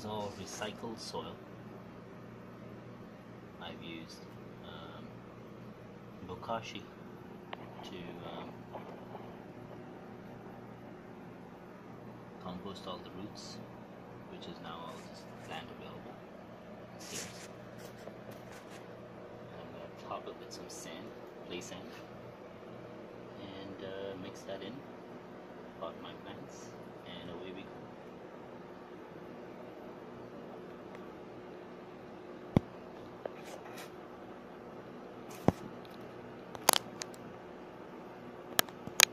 is all recycled soil. I've used Bokashi to compost all the roots, which is now all just land available. Seeds. And top it with some sand, play sand, and mix that in, pot my plants, and away we go.